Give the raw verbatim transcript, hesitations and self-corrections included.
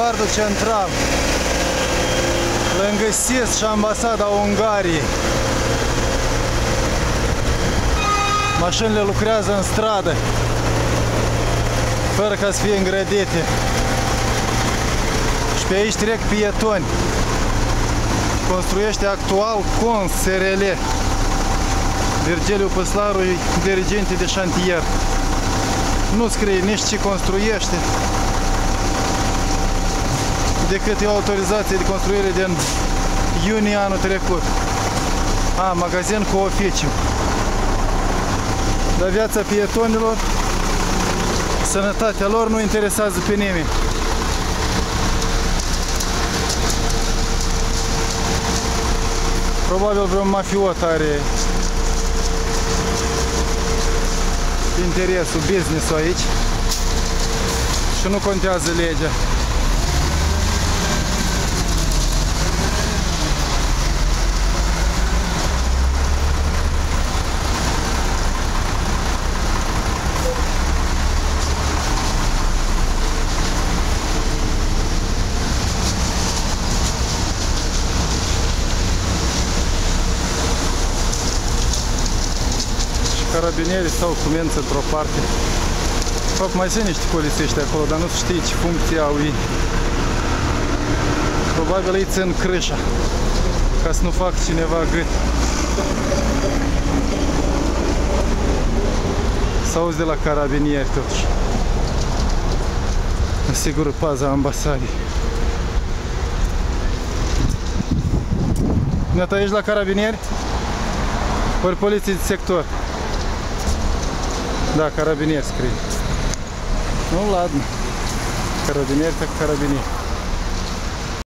Bulevardul Central, lângă S I S și Ambasada Ungariei. Mașinile lucrează în stradă, fără ca să fie îngrădite. Și pe aici trec pietoni. Construiește actual Cons S R L. Virgiliu Păslaru, dirigente de șantier. Nu scrie nici ce construiește, decât e o autorizație de construire din iunie anul trecut. A, magazin cu oficiu. Dar viața pietonilor, sănătatea lor nu interesează pe nimeni. Probabil vreun mafiot are interesul, business-ul aici și nu contează legea. Carabinierii stau cu menți într-o parte. De fapt, mai sunt niște polițiști acolo, dar nu știi ce funcție au ei. Probabil ei țin crâșa, ca să nu fac cineva gât. S-auzi de la carabinieri totuși. Asigură paza ambasadei. Neata, ești la carabinieri? Ori poliție de sector? Da, carabinieri scrie. Nu, ladno. Carabinieri, так carabinieri.